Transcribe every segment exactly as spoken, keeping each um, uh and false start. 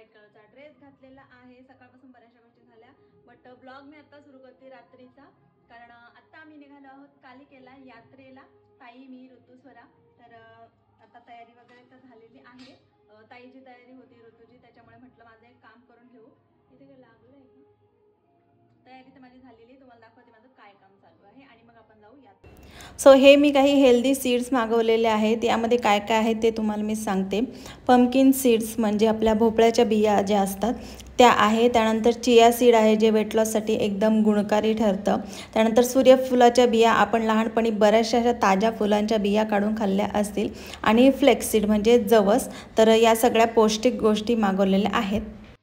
White कलरचा dress घातलेला आहे। सकाळपासून बऱ्याचशा गोष्टी झाल्या, बट ब्लॉग मी आता सुरू करते रात्रीचा, कारण आता आम्ही निघालो आहोत कालिकेला यात्रेला, ताई मी ऋतुस्वरा। तर आता तयारी वगैरे तर झालेली आहे, ताईची तयारी होती ऋतूची, त्याच्यामुळे म्हटलं माझं एक काम करून घेऊ। इथे काय लागलं आहे का? तयारी तर माझी झालेली, तुम्हाला दाखवते माझं काय काम चालू आहे आणि मग आपण जाऊ यात्रेला। सो हे मी काही हेल्दी सीड्स मागवलेले आहेत, यामध्ये काय काय आहे ते तुम्हाला मी सांगते। पंपकिन सीड्स म्हणजे आपल्या भोपळ्याच्या बिया ज्या असतात त्या आहे, त्यानंतर चिया सीड आहे जे वेट लॉससाठी एकदम गुणकारी ठरतं। त्यानंतर सूर्यफुलाच्या बिया, आपण लहानपणी बऱ्याचशा अशा ताज्या फुलांच्या बिया काढून खाल्ल्या असतील, आणि फ्लेक्स सीड म्हणजे जवस। तर या सगळ्या पौष्टिक गोष्टी मागवलेल्या आहेत।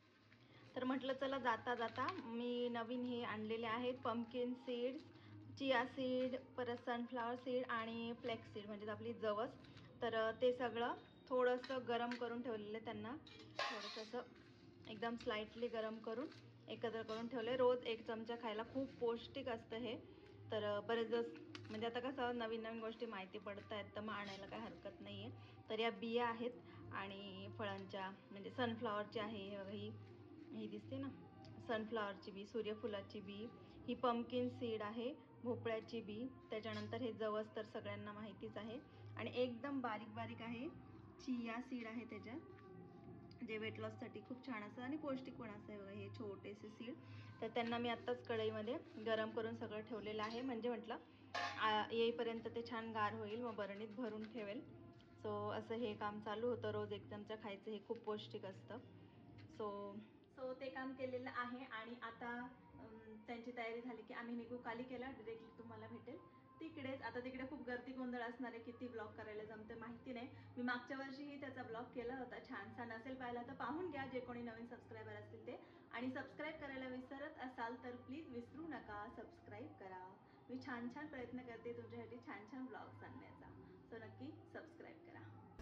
तर म्हटलं चला जाता जाता मी नवीन हे आणलेले आहेत, पंपकिन सीड्स, चिया सीड, परत सनफ्लावर सीड आणि फ्लेक्स सीड म्हणजे आपली जवस। तर ते सगळं थोडंसं गरम करून ठेवलेलं, त्यांना थोडंसं एकदम स्लाइटली गरम करून एकत्र करून ठेवले। रोज एक चमचा खायला खूप पौष्टिक असतं हे। तर बरेच दिवस म्हणजे आता कसं नवीन नवीन गोष्टी माहिती पडत आहेत, तर मग आणायला काही हरकत नाही आहे। तर या बिया आहेत आणि फळांच्या म्हणजे सनफ्लावरची आहे, ही ही दिसते ना सनफ्लावरची बी, सूर्यफुलाची बी, ही पंपकिन सीड आहे, भोपळ्याची बी, त्याच्यानंतर हे जवस तर सगळ्यांना माहितीच आहे, आणि एकदम बारीक बारीक आहे चिया सीड आहे त्याच्यात, जे वेट लॉससाठी खूप छान असतं आणि पौष्टिक पण असतं बघा हे छोटेसे सीड। तर त्यांना मी आत्ताच कढईमध्ये गरम करून सगळं ठेवलेलं आहे, म्हणजे म्हटलं येईपर्यंत ते छान गार होईल, मग बरणीत भरून ठेवेल। सो असं हे काम चालू होतं, रोज एक चमचा खायचं, हे खूप पौष्टिक असतं। सो सो ते काम केलेलं आहे, आणि आता त्यांची तयारी झाली की आम्ही निघू कालिकेला, डिरेक्टली तुम्हाला भेटेल तिकडेच। आता तिकडे खूप गर्दी गोंधळ असणार आहे, किती ब्लॉग करायला जमते माहिती नाही। मी मागच्या वर्षीही त्याचा ब्लॉग केला होता, छानसा, नसेल पाहिला तर पाहून घ्या जे कोणी नवीन सबस्क्रायबर असतील ते, आणि सबस्क्राईब करायला विसरत असाल तर प्लीज विसरू नका, सबस्क्राईब करा। मी छान छान प्रयत्न करते तुमच्यासाठी छान छान ब्लॉग्स आणण्याचा, सो नक्की सबस्क्राईब करा।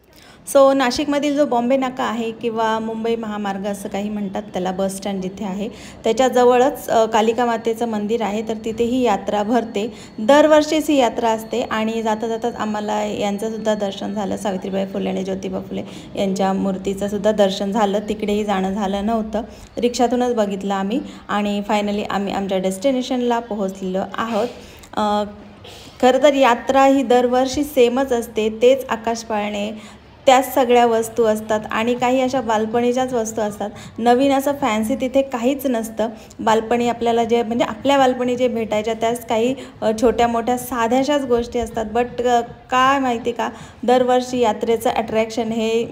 सो नाशिकमधील जो बॉम्बे नाका आहे किंवा मुंबई महामार्ग असं काही म्हणतात त्याला, बस स्टँड जिथे आहे त्याच्याजवळच कालिका मातेचं मंदिर आहे। तर तिथे ही यात्रा भरते, दरवर्षीच ही यात्रा असते, आणि जाता जाताच आम्हाला यांचंसुद्धा दर्शन झालं, सावित्रीबाई फुले आणि ज्योतिबा फुले यांच्या मूर्तीचं सुद्धा दर्शन झालं। तिकडेही जाणं झालं नव्हतं, रिक्षातूनच बघितलं आम्ही, आणि फायनली आम्ही आमच्या डेस्टिनेशनला पोहोचलेलो आहोत। खरं तर यात्रा ही दरवर्षी सेमच असते, तेच आकाश पाळणे, त्याच सगळ्या वस्तू असतात, आणि काही अशा बालपणीच्याच वस्तू असतात। नवीन असं फॅन्सी तिथे काहीच नसतं। बालपणी आपल्याला जे म्हणजे आपल्या बालपणी जे भेटायच्या त्याच काही छोट्या मोठ्या साध्याशाच गोष्टी असतात, बट काय माहिती का, दरवर्षी यात्रेचं अट्रॅक्शन हे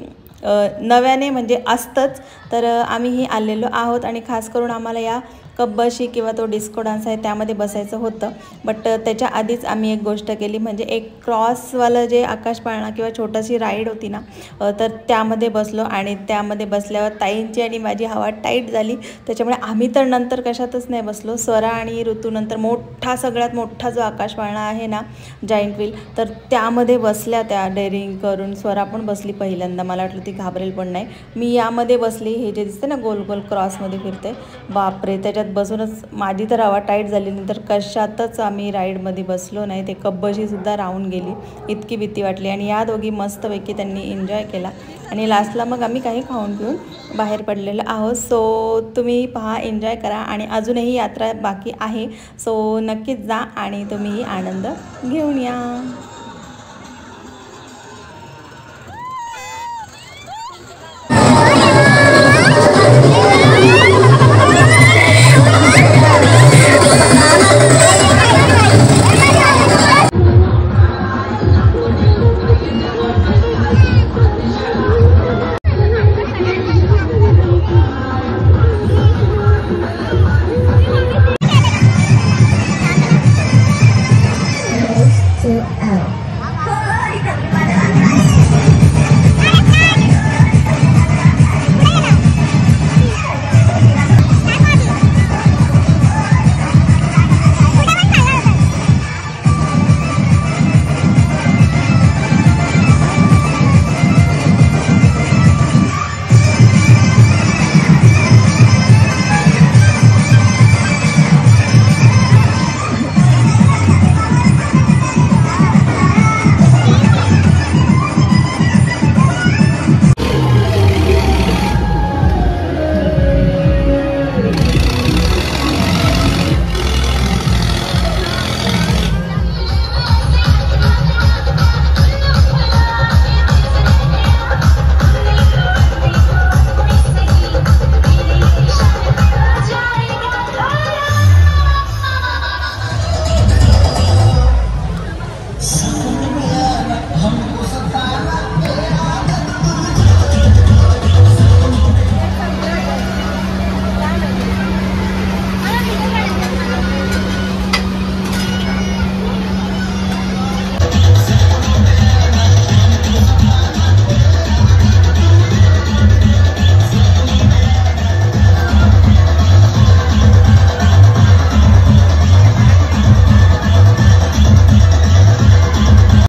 नव्याने म्हणजे असतंच। तर आम्हीही आलेलो आहोत, आणि खास करून आम्हाला या कब्बशी किंवा तो डिस्को डान्स आहे त्यामध्ये बसायचं होतं, बट त्याच्या आधीच आम्ही एक गोष्ट केली, म्हणजे एक क्रॉसवालं जे आकाशपाळणा किंवा छोटीशी राईड होती ना, तर त्यामध्ये बसलो, आणि त्यामध्ये बसल्यावर ताईंची आणि माझी हवा टाईट झाली, त्याच्यामुळे आम्ही तर नंतर कशातच नाही बसलो। स्वरा आणि ऋतूनंतर मोठा, सगळ्यात मोठा जो आकाशपाळणा आहे ना जायंट व्हील, तर त्यामध्ये बसल्या त्या डेअरिंग करून। स्वरा पण बसली पहिल्यांदा, मला वाटलं ती घाबरेल पण नाही। मी यामध्ये बसली, हे जे दिसते ना गोल गोल क्रॉसमध्ये फिरते, बापरे, त्याच्यात बसूनच माझी तर हवा टाईट झाली, नंतर कशातच आम्ही राईडमध्ये बसलो नाही, ते कब्बशीसुद्धा राहून गेली, इतकी भीती वाटली। आणि या दोघी मस्तपैकी त्यांनी एन्जॉय केला, आणि लास्टला मग आम्ही काही खाऊन पिऊन बाहेर पडलेलो आहोत। सो तुम्ही पहा, एन्जॉय करा, आणि अजूनही यात्रा बाकी आहे, सो नक्कीच जा आणि तुम्हीही आनंद घेऊन या।